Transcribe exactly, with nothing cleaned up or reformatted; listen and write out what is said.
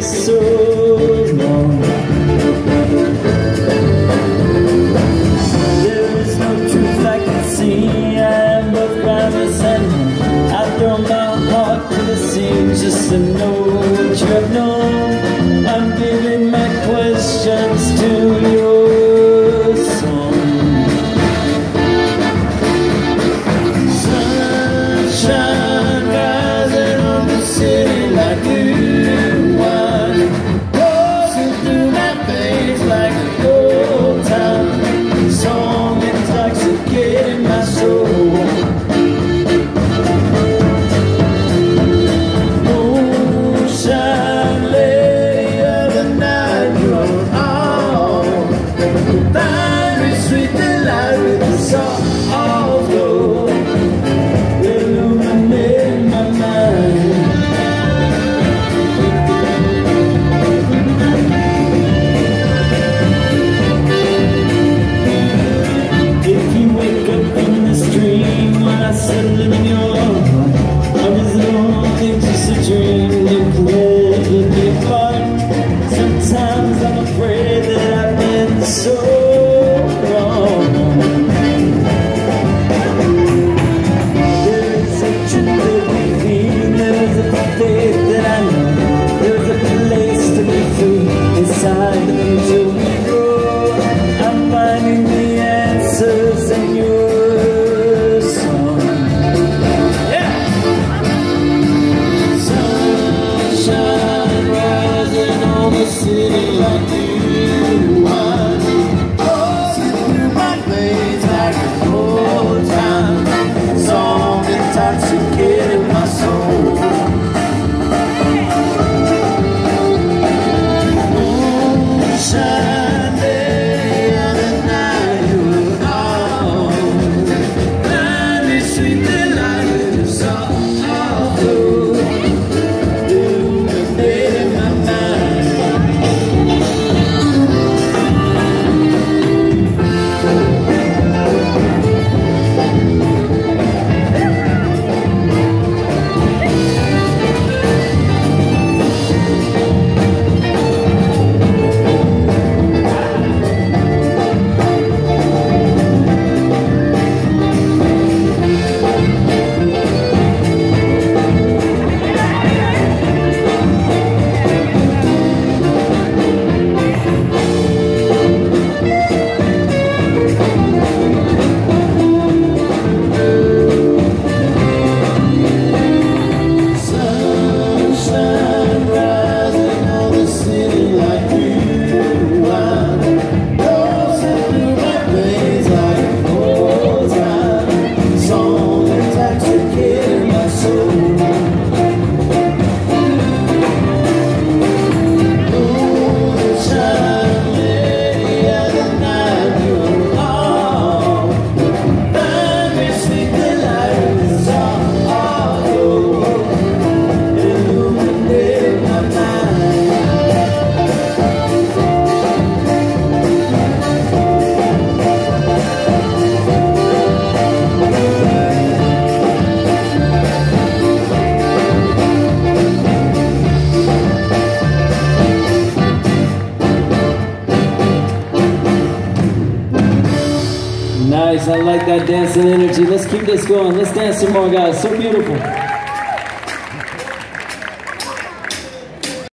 so long. There is no truth I can see. I am both promise and I throw my heart to the sea just to know what you have known. I'm giving my questions to your song. Sunshine rising on the city like new wine, coursing through my veins like a old time song, intoxicating my soul. Moonshine lady of the night, you're all find me sweet delight with the soft glow, illuminating my mind. If you wake up in this dream when I settle in your heart, I was only just a dream that could never be apart. Sometimes I'm afraid that I've been so wrong. There is a truth that we feel, there is a faith that I know, there is a place to be free inside the future we grow. I'm finding the answers in your song. Yeah! Sunshine rising on the city like new wine, coursing through my veins like an old time song, intoxicating my soul. Moonshine day of the night, you are find me sweet delight with your soft glow, illuminating my mind. Sunshine rising on the city like new wine, coursing through my veins like an old time song, intoxicating my soul. Moonshine lady of the night, you're all find me sweet delight with the soft glow, illuminating my mind. Nice, I like that dancing energy. Let's keep this going. Let's dance some more, guys. So beautiful.